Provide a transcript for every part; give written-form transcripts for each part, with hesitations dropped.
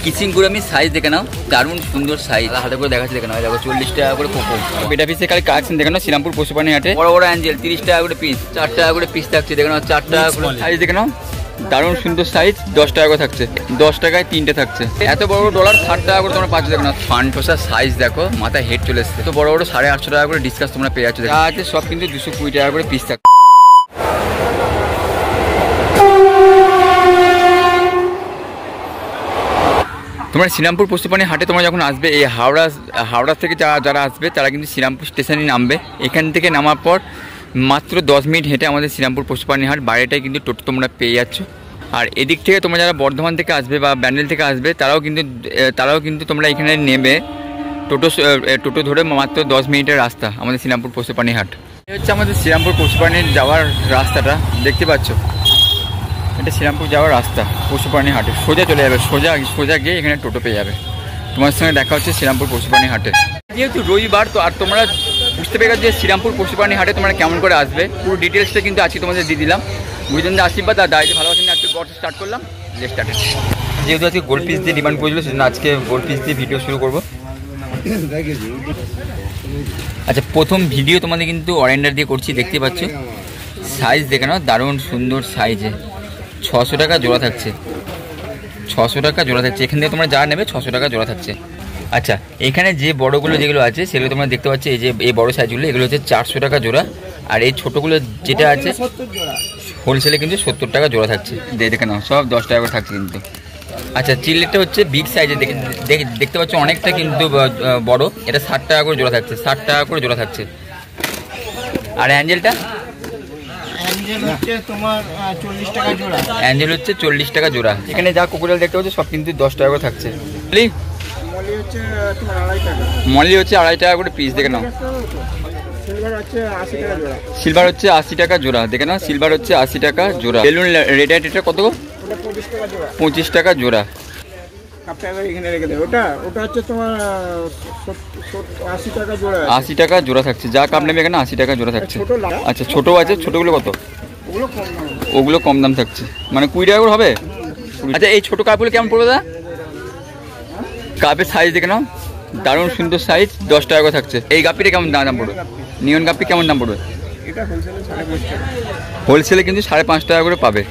কিচিং করে আমি সাইজ দেখে নাও, দারুণ সুন্দর সাইজ, হাতে করে দেখাচ্ছি দেখে নাও। দেখো 40 টাকা করে কোকো। বেটা পিসে খালি কালেকশন দেখে নাও, শ্রীরামপুর পশুপানি হাটে। বড় বড় অ্যাঞ্জেল 30 টাকা করে পিস, 4 টাকা করে পিস থাকছে দেখে নাও। 4 টাকা করে সাইজ দেখে নাও, দারুণ সুন্দর সাইজ। 10 টাকা করে থাকছে, 10 টাকায় 3টে থাকছে। এত বড় বড় ডলার 60 টাকা করে তোমরা পাচ্ছ দেখো না। ফান্টোসার সাইজ দেখো, মাথায় হেড চলে এসছে। তো বড় বড় 850 টাকা করে ডিসকাস তোমরা পেয়ে যাচ্ছ। যা আছে সব কিন্তু 220 টাকা করে পিস থাকছে। তোমরা শ্রীরামপুর পশুপানি হাটে তোমরা যখন আসবে, এই হাওড়া থেকে যারা আসবে তারা কিন্তু শ্রীরামপুর স্টেশনে নামবে। এখান থেকে নামার পর মাত্র 10 মিনিট হেঁটে আমাদের শ্রীরামপুর পশুপানি হাট, বাইরেটাই কিন্তু টোটো তোমরা পেয়ে যাচ্ছ। আর এদিক থেকে তোমরা যারা বর্ধমান থেকে আসবে বা ব্যান্ডেল থেকে আসবে তারাও কিন্তু তোমরা এখানে নেবে। টোটো ধরে মাত্র 10 মিনিটের রাস্তা আমাদের শ্রীরামপুর পশুপানি হাট। এই হচ্ছে আমাদের শ্রীরামপুর পশুপানির যাওয়ার রাস্তাটা, দেখতে পাচ্ছ। এটা শ্রীরামপুর যাওয়ার রাস্তা পশুপানি হাটে, সোজা চলে যাবে, সোজা গিয়ে এখানে টোটো পেয়ে যাবে। তোমার সঙ্গে দেখা হচ্ছে শ্রীরামপুর পশুপানি হাটে। যেহেতু রবিবার তো, আর তোমরা বুঝতে পেরে যে শ্রীরামপুর পশুপানি হাটে তোমরা কেমন করে আসবে, পুরো ডিটেলসটা কিন্তু আজকে তোমাদের দিয়ে দিলাম। গুরুজনদের আশীর্বাদ আর দায়িত্ব ভালোবাসা নিয়ে আজকে গল্প স্টার্ট করলাম। স্টার্টেড যেহেতু আজকে গোল্ড পিস দিয়ে ডিমান্ড করেছিল, সেজন্য আজকে গোল্ড পিস দিয়ে ভিডিও শুরু করবো। আচ্ছা, প্রথম ভিডিও তোমাদের কিন্তু অরেন্ডার দিয়ে করছি, দেখতে পাচ্ছ। সাইজ দেখে নাও, দারুণ সুন্দর সাইজে। 600 টাকা জোড়া থাকছে, 600 টাকা জোড়া থাকছে। এখান থেকে তোমরা যা নেবে 600 টাকা জোড়া থাকছে। আচ্ছা, এখানে যে বড়গুলো যেগুলো আছে সেগুলো তোমরা দেখতে পাচ্ছ। এই যে এই বড় সাইজগুলো, এগুলো হচ্ছে 400 টাকা জোড়া। আর এই ছোটোগুলো যেটা আছে হোলসেলে কিন্তু 70 টাকা জোড়া থাকছে। দেখে নাও, সব 10 টাকা করে থাকছে কিন্তু। আচ্ছা, চিলেটটা হচ্ছে বিগ সাইজে, দেখতে পাচ্ছ অনেকটা কিন্তু বড়। এটা 60 টাকা করে জোড়া থাকছে, 60 টাকা করে জোড়া থাকছে। আর অ্যাঞ্জেলটা অ্যাঞ্জেল হচ্ছে 40 টাকা জোড়া। এখানে যা কুকুরাল দেখতে পাচ্ছ সব কিন্তু 10 টাকা করে থাকছে। মলি হচ্ছে 2.5 টাকা করে পিস, দেখে নাও। সিলভার হচ্ছে 80 টাকা জোড়া, দেখে নাও। সিলভার হচ্ছে 80 টাকা জোড়া। বেলুন রেড এটা কত? 25 টাকা জোড়া। ওটা হচ্ছে তোমার 80 টাকা জোড়া থাকছে। যা কাপ নেবে এখানে 80 টাকা জোড়া থাকছে। আচ্ছা, ছোটো আছে, ছোটোগুলো কত? ওগুলো কম দাম থাকছে, মানে 20 টাকা করে হবে। আচ্ছা, এই ছোটো কাপগুলো কেমন পড়বে দাদা? কাপের সাইজ দেখে নাও, দারুণ সুন্দর সাইজ, 10 টাকা করে থাকছে। এই গাপিটা কেমন দাম পড়বে? নিয়ন গাপি কেমন দাম পড়বে? হোলসেলে কিন্তু 5.5 টাকা করে পাবে।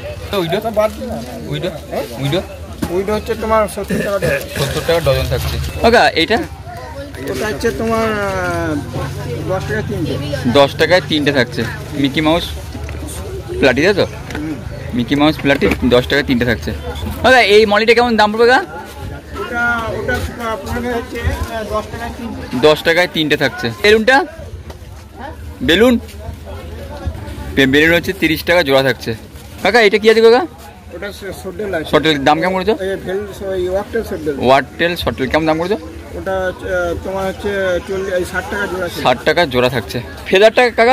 উইডো হচ্ছে তোমার 70 টাকা ডজন থাকছে। ওকে, এইটা ওটা হচ্ছে তোমার 10 টাকা 3টে, 10 টাকায় 3টে থাকছে। মিকি মাউস প্লাটি, তাই তো? মিকি মাউস প্লাটি 10 টাকায় 3টে থাকছে। ওকে, এই মলিটা কেমন দাম পড়বে? ওটা হচ্ছে 10 টাকায় 3টে থাকছে। বেলুনটা, বেলুন হচ্ছে 30 টাকা জোড়া থাকছে। কাকা এটা কি আছে কাকা? শর্টেল দাম কেমন করেছো? ওয়ারটেল শর্টেল কেমন দাম করেছো? ওটা তোমার হচ্ছে 60 টাকা জোড়া। 60 টাকা জোড়া থাকছে। ফেদারটা কাকা?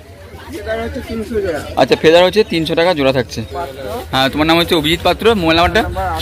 আচ্ছা, ফেদার হচ্ছে 300 টাকা জোড়া থাকছে। হ্যাঁ, তোমার নাম হচ্ছে অভিজিৎ পাত্র, মোবাইল নাম্বারটা?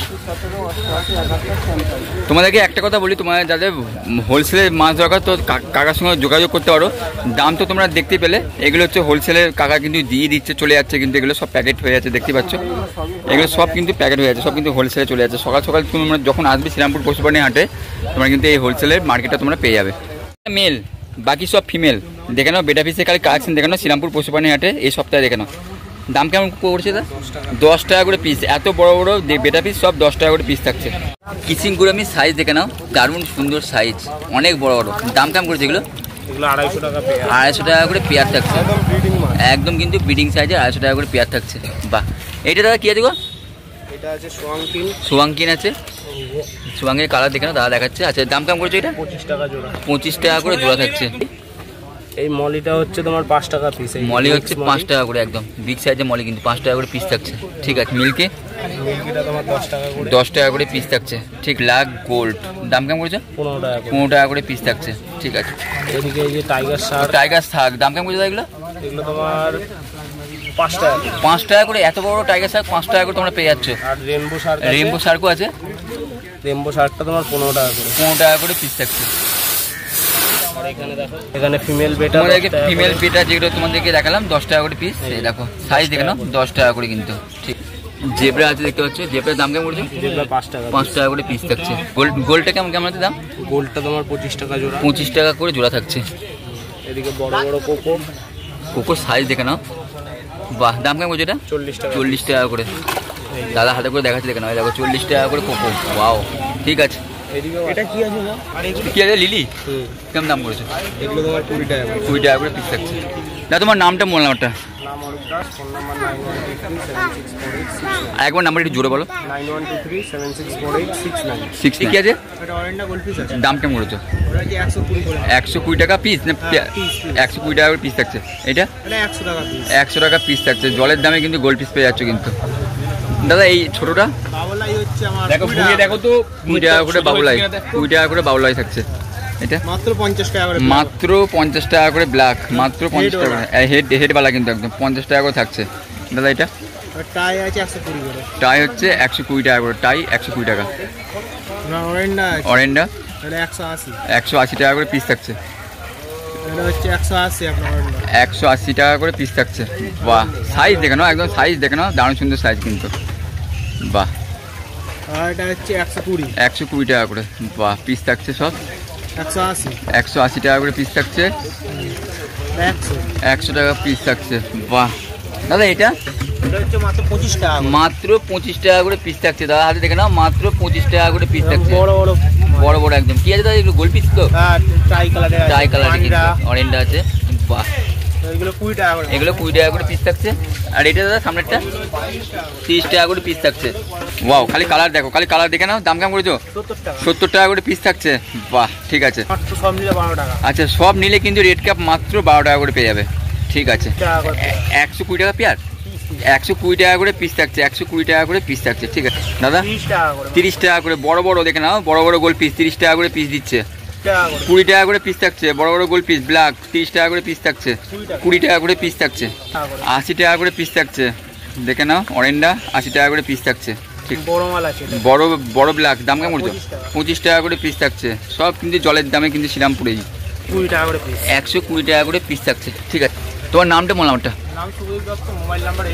তোমাদেরকে একটা কথা বলি, তোমাদের যাদের হোলসেলে মাছ দরকার তো কাকার সঙ্গে যোগাযোগ করতে পারো। দাম তো তোমরা দেখতে পেলে, এগুলো হচ্ছে হোলসেলের, কাকা কিন্তু দিয়ে দিচ্ছে, চলে যাচ্ছে কিন্তু। এগুলো সব প্যাকেট হয়ে যাচ্ছে, দেখতে পাচ্ছ। এগুলো সব কিন্তু প্যাকেট হয়ে যাচ্ছে, সব কিন্তু হোলসেলে চলে যাচ্ছে। সকাল সকাল তোমরা যখন আসবে শ্রীরামপুর পশুপানি হাটে, তোমরা কিন্তু এই হোলসেলের মার্কেটটা তোমরা পেয়ে যাবে। মেল, বাকি সব ফিমেল। দেখে নাও, বেটা পিসের খালি কালেকশন দেখে নাও শ্রীরামপুর পশুপানি হাটে এই সপ্তাহে। দেখে নাও, দাম কেমন পড়ছে? 10 টাকা করে পিস। এত বড় বড় বেটা পিস সব 10 টাকা করে পিস থাকছে। কিচিং করে আমি সাইজ দেখে নাও, দারুণ সুন্দর সাইজ, অনেক বড় বড়। দাম কেমন করেছে এগুলো? 250 টাকা করে পেয়ার থাকছে, একদম কিন্তু ব্রিডিং সাইজে 250 টাকা করে পেয়ার থাকছে। বাহ, এইটা দাদা কি আছে গো? এটা আছে সোয়াংকিন আছে, সোয়াংয়ের কালার দেখে নাও, দাদা দেখাচ্ছে। আচ্ছা, দাম কেমন করেছে এটা? 25 টাকা জোড়া। 25 টাকা করে জোড়া থাকছে। এই মলিটা হচ্ছে তোমার 5 টাকা পিস। মলি হচ্ছে 5 টাকা করে, একদম বিগ সাইজের মলি কিন্তু 5 টাকা করে পিস থাকছে। ঠিক আছে, মিল্কিটা তোমার 10 টাকা করে পিস থাকছে। ঠিক, লাখ গোল্ড দাম কেমন করেছে? 15 টাকা করে পিস থাকছে। ঠিক আছে। এদিকে এই যে টাইগার শার্ক দাম কেমন করেছে এগুলো? এগুলো তোমার 5 টাকা। 5 টাকা করে এত বড় টাইগার শার্ক 5 টাকা করে তোমরা পেয়ে যাচ্ছ। আর রেনবো শার্কও আছে। রেনবো শার্কটা তোমার 15 টাকা করে। 15 টাকা করে পিস থাকছে। এখানে ফিমেল বেটা, ফিমেল বেটা যেগুলো তোমাদেরকে দেখালাম 10 টাকা করে পিস। এই দেখো সাইজ দেখে নাও, 10 টাকা করে কিন্তু। ঠিক, জেব্রা আছে দেখতে পাচ্ছ, জেব্রার দাম কেমন করছো? জেব্রা 5 টাকা 5 টাকা করে পিস থাকছে। গোলটা কেমন কেমন আছে দাম? গোলটা তোমার 25 টাকা জোড়া। 25 টাকা করে জোড়া থাকছে। এদিকে বড় বড় কোকো, কোকোর সাইজ দেখে নাও, বাহ। দাম কেমন করছো এটা? 40 টাকা। 40 টাকা করে। দাদা হাতে করে দেখাচ্ছে দেখে নাও, দেখো 40 টাকা করে কোকো। ওয়াও, ঠিক আছে। এটা কি আছে না? কি আছে লিলি? কেমন দাম করেছো? এগুলো তোমার 20 টাকা। 20 টাকা করে পিস থাকছে। না তোমার নামটা বললাম একটা, নাম অরূপ দাস, ফোন নাম্বার 9123764869। একবার নাম্বার একটু জোরে বলো। 9123764869। 60 কি আছে? এটা অরেন্ডা গোলফিশ আছে। দাম কেমন করেছো? ওটা কি 120 করে? 120 টাকা পিস না? 120 টাকা করে পিস থাকছে। এটা এটা 100 টাকা পিস। 100 টাকা পিস থাকছে। জলের দামে কিন্তু গোল্ড পিস পেয়ে যাচ্ছ কিন্তু। দাদা এই ছোটটা বাবলাই হচ্ছে আমার। দেখো ঘুরিয়ে দেখো তো। 20 টাকা করে বাবুলাই, 20 টাকা করে বাবুলাই থাকছে। এটা মাত্র 50 টাকা করে। মাত্র 50 টাকা করে ব্ল্যাক, মাত্র 50 টাকা করে। হেডওয়ালা কিন্তু একদম 50 টাকা করে থাকছে। দাদা এটা টাই আছে 120 করে। টাই হচ্ছে 120 টাকা করে, টাই 120 টাকা। না অরেন্ডা আছে। অরেন্ডা এটা 180। 180 টাকা করে পিস থাকছে। এটা হচ্ছে 180 আপনার অরেন্ডা। 180 টাকা করে পিস থাকছে। বাহ, সাইজ দেখে নাও, একদম সাইজ দেখে নাও, দারুণ সুন্দর সাইজ কিন্তু। বাহ, আর এটা হচ্ছে 120। 120 টাকা করে। বাহ, পিস থাকছে সব 180। 180 টাকা করে পিস থাকছে। 100 টাকা পিস থাকছে। বাহ দাদা এটা এটা হচ্ছে মাত্র 25 টাকা। মাত্র 25 টাকা করে পিস থাকছে। দাদা হাতে দেখে নাও, মাত্র 25 টাকা করে পিস থাকছে। বড় বড় বড় বড় একদম। কি আছে দাদা এগুলো? গোল পিস তো? হ্যাঁ, ট্রাই কালারের আছে। টাই কালার, অরেঞ্জটা আছে। বাহ, এগুলো 20 টাকা করে। এগুলো 20 টাকা করে পিস থাকছে। আর এটা দাদা সামনেরটা 30 টাকা করে পিস থাকছে। ওয়াও, খালি কালার দেখো, খালি কালার দেখে নাও। দাম কেমন করেছো? 70 টাকা। 70 টাকা করে পিস থাকছে। বাহ, ঠিক আছে। মাত্র সব নিলে 12 টাকা। আচ্ছা, সব নিলে কিন্তু রেড ক্যাপ মাত্র 12 টাকা করে পেয়ে যাবে। ঠিক আছে। টাকা করে। 120 টাকা পেয়ার, 120 টাকা করে পিস থাকছে। 120 টাকা করে পিস থাকছে। ঠিক আছে দাদা। 30 টাকা করে। 30 টাকা করে বড় বড় দেখে নাও, বড় বড় গোল পিস 30 টাকা করে পিস দিচ্ছে। 20 টাকা করে পিস থাকছে। বড় বড় গোল পিস ব্ল্যাক 30 টাকা করে পিস থাকছে। 20 টাকা করে পিস থাকছে। 80 টাকা করে পিস থাকছে। দেখে নাও অরেন্ডা 80 টাকা করে পিস থাকছে। ঠিক, বড় মাল আছে। বড় বড় ব্ল্যাক দাম কেমন করছো? 25 টাকা করে পিস থাকছে। সব কিন্তু জলের দামে কিন্তু শ্রীরামপুরেই 20 টাকা করে পিস। 120 টাকা করে পিস থাকছে। ঠিক আছে, তোমার নামটা বললাম ওটা। নাম সুবীর দত্ত, মোবাইল নাম্বার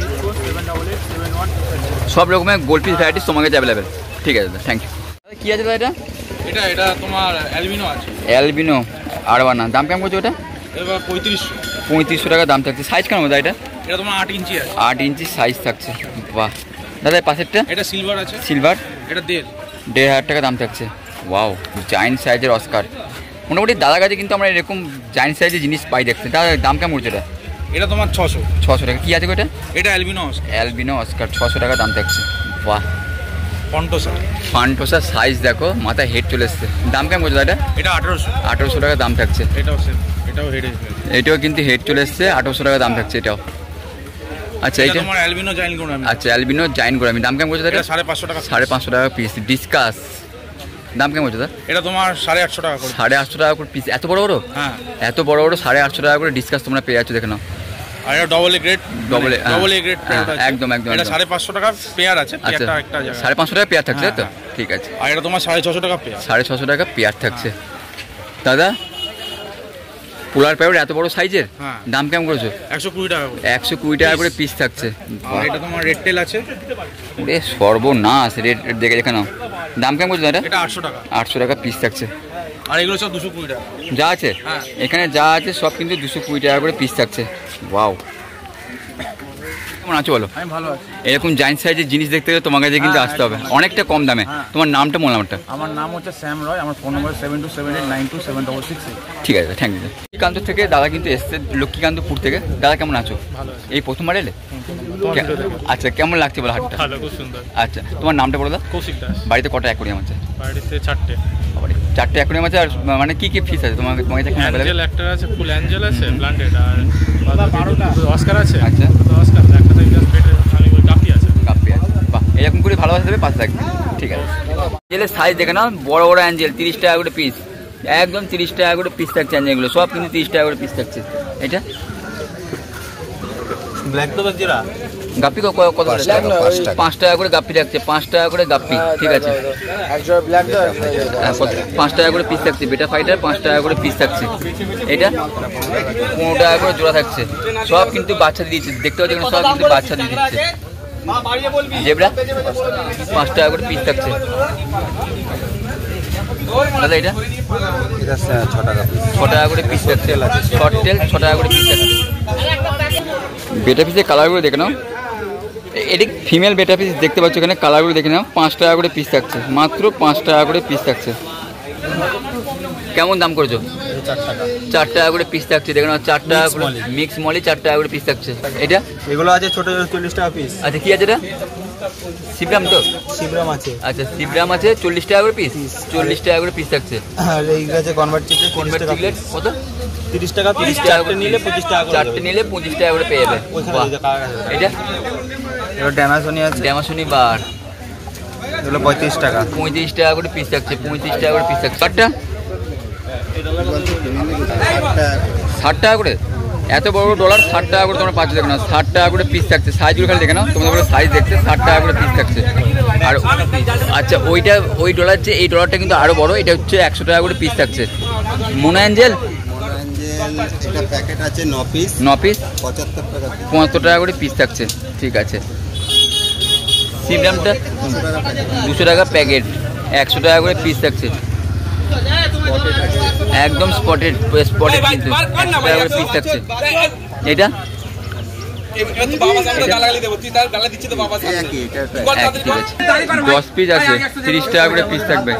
84788712। সব রকমের গোল্ড পিস ভ্যারাইটিস তোমার কাছে অ্যাভেলেবেল। ঠিক আছে দাদা, থ্যাংক ইউ। কি আছে দাদা এটা? এটা তোমার অ্যালবিনো আছে। অ্যালবিনো আরবানা দাম কেমন করছো ওটা? এবার 3500। 3500 টাকা দাম থাকছে। সাইজ কেমন দাদা এটা? এটা তোমার 8 ইঞ্চি আছে। 8 ইঞ্চি সাইজ থাকছে। বাহ দাদা, পাশেরটা এটা সিলভার আছে। সিলভার এটা 1,500 টাকা দাম থাকছে। ওয়াও, জায়েন্ট সাইজের অস্কার। মোটামুটি দাদার কাছে কিন্তু আমরা এরকম জায়েন্ট সাইজের জিনিস পাই দেখতে। দাদা দাম কেমন করছে এটা? এটা তোমার 600। 600 টাকা। কি আছে গো এটা? এটা অ্যালবিনো আছে। অ্যালবিনো অস্কার 600 টাকা দাম থাকছে। বাহ, ফন্টোসা। ফান্টোসা সাইজ দেখো, মাথায় হেড চলে এসছে। দাম কেমন করছে দাদা? এটা 1800। 1800 টাকা দাম থাকছে। এটাও সেম, এটাও হেড। এটাও কিন্তু হেড চলে এসছে। 1800 টাকা দাম থাকছে এটাও। আচ্ছা, এটা এইটা তোমার অ্যালবিনো জাইন গোরামি। আচ্ছা, অ্যালবিনো জায়েন্ট গোরামি দাম কেমন করছে দাদা? এটা 550 টাকা। 550 টাকা পিস। ডিসকাস দাম কেমন করছে দাদা? এটা তোমার 850 টাকা করে। 850 টাকা করে পিস। এত বড় বড়? হ্যাঁ, এত বড় বড় 850 টাকা করে ডিসকাস তোমরা পেয়ে যাচ্ছ দেখে নাও। আর এটা double A grade. Double A, হ্যাঁ। ডবল এ গ্রেড হ্যাঁ, পেয়ার আছে। একদম, একদম, এটা একদম। 550 টাকা পেয়ার আছে। আচ্ছা, পেয়ারটা একটা জায়গা। 550 টাকা পেয়ার থাকছে তো? হ্যাঁ, ঠিক আছে। আর এটা তোমার 650 টাকা পেয়ার। 650 টাকা পেয়ার থাকছে। দাদা পোলার প্যাকেট এত বড় সাইজের হ্যাঁ। দাম কেমন করেছো? 120 টাকা করে। 120 টাকা করে পিস থাকছে। আর এটা তোমার রেড টেল আছে। ওরে সর্বনাশ, রেট দেখে দেখে নাও। দাম কেমন করছো দাদা? এটা 800 টাকা। 800 টাকা পিস থাকছে। আর এগুলো সব 220 টাকা। যা আছে হ্যাঁ। এখানে যা আছে সব কিন্তু 220 টাকা করে পিস থাকছে। ওয়াও, কেমন আছো বলো? আমি ভালো আছি। এরকম জায়েন্ট সাইজের জিনিস দেখতে গেলে তোমার কাছে কিন্তু আসতে হবে, অনেকটা কম দামে। তোমার নামটা বললাম ওটা। আমার নাম হচ্ছে শ্যাম রয়। আমার ফোন নম্বর 7278927668। ঠিক আছে, থ্যাংক ইউ। লক্ষ্মীকান্ত থেকে দাদা কিন্তু এসছে, লক্ষ্মীকান্তপুর থেকে। দাদা কেমন আছো? ভালো আছি। এই প্রথমবার এলে? আচ্ছা, কেমন লাগছে বলো হাটটা? ভালো, খুব সুন্দর। আচ্ছা, তোমার নামটা বলো দাও। কৌশিক দাস। বাড়িতে কটা অ্যাকোরিয়াম আছে? বাড়িতে 4টে। বাড়ি 4টে অ্যাকোরিয়াম আছে। আর মানে কি কি ফিস আছে তোমার কাছে এখন অ্যাঞ্জেল available? একটা আছে, ফুল অ্যাঞ্জেল আছে, ব্লান্ডেড। আর 12টা অস্কার আছে। আচ্ছা, অস্কার একটা থেকে জাস্ট পেটে খালি ওই কাপি আছে। কাপ্পি আছে। বাহ, এরকম করে ভালোবাসা দেবে, পাশে থাকবে। ঠিক আছে। অ্যাঞ্জেলের সাইজ দেখে নাও, বড় বড় অ্যাঞ্জেল 30 টাকা করে পিস। একদম 30 টাকা করে পিস থাকছে অ্যাঞ্জেলগুলো সব কিন্তু 30 টাকা করে পিস থাকছে। এটা ব্ল্যাক তো বাজিরা গাপ্পি কত করে? 5 টাকা করে গাপ্পি থাকছে। 5 টাকা করে গাপ্পি। ঠিক আছে, 5 টাকা করে পিস থাকছে। বেটা ফাইটার 5 টাকা করে পিস থাকছে। এটা 15 টাকা করে জোড়া থাকছে। সব কিন্তু বাচ্চা দিচ্ছে, দেখতে পাচ্ছি সব কিন্তু বাচ্চা দিয়ে দিচ্ছে। জেব্রা 5 টাকা করে পিস থাকছে। দাদা এটা 6 টাকা করে পিস থাকছে। শর্ট টেল 6 টাকা করে পিস থাকছে। বেটা পিসের কালারগুলো দেখে নাও, এটি ফিমেল বেটা পিস দেখতে পাচ্ছ এখানে, কালারগুলো দেখে নাও। 5 টাকা করে পিস থাকছে, মাত্র 5 টাকা করে পিস থাকছে। কেমন দাম করেছো? 4 টাকা করে পিস থাকছে, দেখে নাও। 4 টাকা করে মিক্স মলি 4 টাকা করে পিস থাকছে। এটা এগুলো আছে ছোট 40 টাকা পিস। আচ্ছা কি আছে এটা? সিব্রাম তো? সিব্রাম আছে। আচ্ছা সিব্রাম আছে 40 টাকা করে পিস, 40 টাকা করে পিস থাকছে। আর এই আছে কনভার্ট চিকলেট, কনভার্ট চিকলেট কত? 30 টাকা পিস। 4টে নিলে 25 টাকা করে। 4টে নিলে 25 টাকা করে পেয়ে যাবে। এটা এটা ড্যামাসনি আছে, ড্যামাসনি বার, এগুলো 35 টাকা। 35 টাকা করে পিস থাকছে, 35 টাকা করে পিস থাকছে। কাটটা 60 টাকা করে, এত বড় ডলার 60 টাকা করে তোমরা পাচ্ছ, দেখো না 60 টাকা করে পিস থাকছে। সাইজগুলো খালি দেখে নাও, তোমাদের সাইজ দেখতে 60 টাকা করে পিস থাকছে। আর আচ্ছা ওইটা, ওই ডলার যে এই ডলারটা কিন্তু আরও বড়, এটা হচ্ছে 100 টাকা করে পিস থাকছে। মোনা অ্যাঞ্জেল এটা প্যাকেট আছে 9 পিস, 9 পিস 75 টাকা। 75 টাকা করে পিস থাকছে, ঠিক আছে। সিব্রামটা 200 টাকা প্যাকেট, 100 টাকা করে পিস থাকছে। একদম স্পটেড, স্পটেড কিন্তু 100 টাকা করে পিস থাকছে। এটা 10 পিস আছে, 30 টাকা করে পিস থাকবে।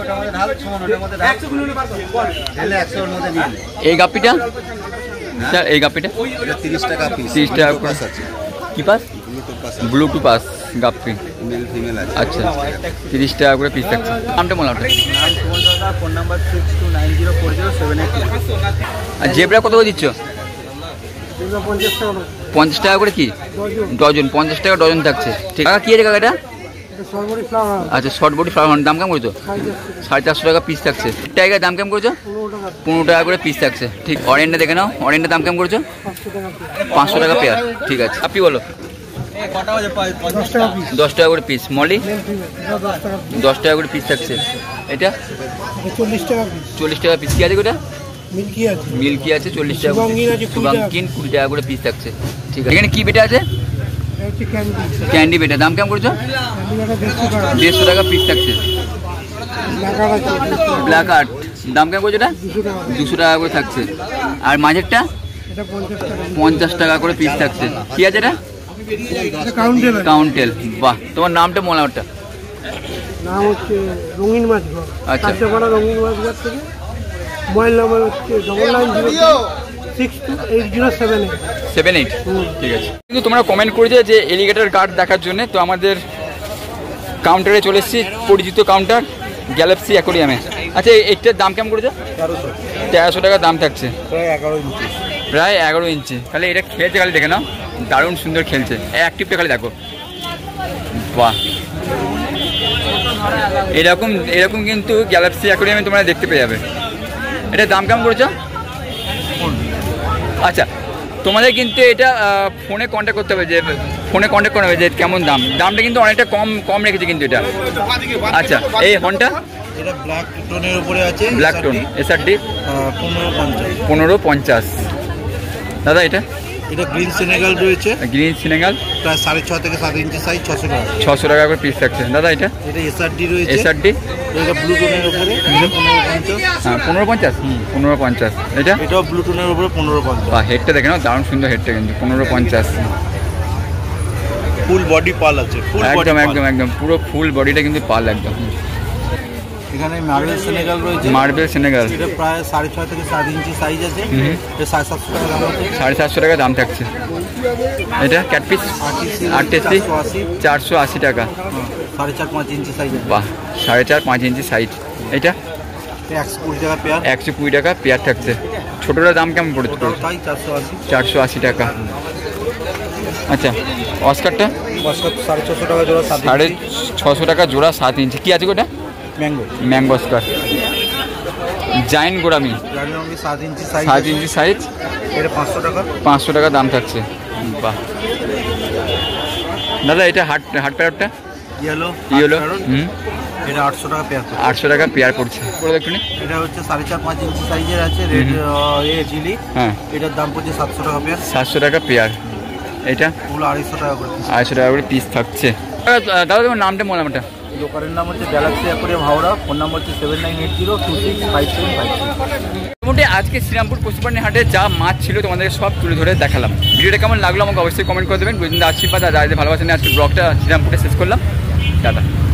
এই গাপ্পিটা স্যার, এই গাপ্পিটা 30 টাকা পিস। 30 টাকা করে। কি পাস? ব্লুটুথ পাস গাপ্পি, মেল ফিমেল আছে। আচ্ছা 30 টাকা করে পিস থাকছে। নামটা বললাম ওটা। Phone number 62904078। আর জেব্রা কত করে দিচ্ছ? 50 টাকা করে কি ডজন? 50 টাকা ডজন থাকছে, ঠিক আছে। কি আছে কাকা এটা? আচ্ছা শর্ট বডি ফ্লাওয়ার, দাম কেমন করেছো? 450 টাকা পিস থাকছে। টাইগার দাম কেমন করেছো? 15 টাকা করে পিস থাকছে, ঠিক। অরেঞ্জটা দেখে নাও, অরেঞ্জের দাম কেমন করেছো? 500 টাকা পেয়ার, ঠিক আছে। আপনি বলো 10 টাকা করে পিস। মলি 10 টাকা করে পিস থাকছে। এটা 40 টাকা পিস। কি আছে ওটা? মিল্কি আছে 40 টাকা। শুভাঙ্কিন 20 টাকা করে পিস থাকছে, ঠিক আছে। এখানে কি বেটা আছে? ক্যান্ডি বেটা, দাম কেমন করেছো? 150 টাকা পিস থাকছে। ব্ল্যাক আর্ট দাম কেমন করেছো? এটা 200 টাকা করে থাকছে। আর মাঝেরটা 50 টাকা করে পিস থাকছে। কি আছে এটা? কাউন্টেল। বাহ, তোমার নামটা মনে ওটা? নাম হচ্ছে রঙিন মাছ ঘর। আচ্ছা রঙিন মাছ ঘর থেকে মোবাইল নাম্বার হচ্ছে 9906280778। ঠিক আছে। কিন্তু তোমরা কমেন্ট করেছো যে এলিগেটর গার্ড দেখার জন্য, তো আমাদের কাউন্টারে চলে এসেছি, পরিচিত কাউন্টার গ্যালাক্সি অ্যাকোরিয়ামে। আচ্ছা এইটার দাম কেমন করেছো? 1300 টাকা দাম থাকছে, প্রায় 11 ইঞ্চি। খালি এটা খেলছে, খালি দেখে নাও, দারুণ সুন্দর খেলছে। অ্যাক্টিভটা খালি দেখো, বাহ। এরকম এরকম কিন্তু গ্যালাক্সি অ্যাকোরিয়ামে তোমরা দেখতে পেয়ে যাবে। এটা দাম কেমন করেছো? আচ্ছা তোমাদের কিন্তু এটা ফোনে কন্ট্যাক্ট করতে হবে, যে ফোনে কন্ট্যাক্ট করা হবে যে কেমন দাম। দামটা কিন্তু অনেকটা কম রেখেছে কিন্তু এটা। আচ্ছা এই হর্নটা? এটা ব্ল্যাক টোনের উপরে আছে, ব্ল্যাক টোন, এসআরডি 1550। দাদা এটা? এটা গ্রিন সেনেগাল রয়েছে। গ্রিন সেনেগাল প্রায় 6.5 থেকে 7 ইঞ্চি সাইজ, 600 টাকা। 600 টাকা করে পিস থাকছে। দাদা এটা? এটা এসআরডি রয়েছে। এসআরডি এটা ব্লু টোনের উপরে 1550। হ্যাঁ 1550। 1550। এটা? এটাও ব্লু টোনের উপরে 1550। বাহ, হেডটা দেখে নাও, দারুণ সুন্দর হেডটা কিন্তু। 1550। ফুল বডি পাল আছে, ফুল একদম একদম একদম পুরো ফুল বডিটা কিন্তু পাল একদম। এখানে মার্বেল সেনেগাল রয়েছে। মার্বেল সেনেগাল এটা প্রায় 6.5 থেকে 7 ইঞ্চি সাইজ আছে। এটা 750 টাকা দাম আছে। 750 টাকা দাম থাকছে। এটা ক্যাটপিস আরটিসি 480 টাকা। 4.5-5 ইঞ্চি সাইজ। বাহ, 4.5-5 ইঞ্চি সাইজ। এটা 120 টাকা পেয়ার। 120 টাকা পেয়ার থাকছে। ছোটোটার দাম কেমন পড়েছে? তাই 480। 480 টাকা। আচ্ছা অস্কারটা? অস্কার 650 টাকা জোড়া, 650 টাকা জোড়া, 7 ইঞ্চি। কি আছে ওটা? Mango. Mango oscar. Giant gourami 7 ইঞ্চি সাইজ। 7 ইঞ্চি সাইজ। এটা 500 টাকা। 500 টাকা দাম থাকছে। বাহ। দাদা এটা হাট প্যারটটা? ইয়েলো। এটা 800 টাকা পেয়ার। 800 টাকা পেয়ার পড়ছে। করে দেখুন। এটা হচ্ছে 4.5-5 ইঞ্চি সাইজের আছে, রেড চিলি। হ্যাঁ, এটার দাম পড়ছে 700 টাকা পেয়ার। 700 টাকা পেয়ার। এটা ওগুলো 250 টাকা করে। 250 টাকা করে পিস থাকছে। দাদা তোমার নামটা বললাম এটা। দোকানের নাম হচ্ছে galaxy aquarium Howrah, phone number হচ্ছে 7980265756। মোটামুটি আজকে শ্রীরামপুর পশুপ্রাণী হাটে যা মাছ ছিল তোমাদের সব তুলে ধরে দেখালাম। ভিডিওটা কেমন লাগলো আমাকে অবশ্যই কমেন্ট করে দেবেন। গোবিন্দ আশীর্বাদ আর যাদের ভালোবাসা নিয়ে আজকে ব্লগটা শ্রীরামপুরে শেষ করলাম। টাটা।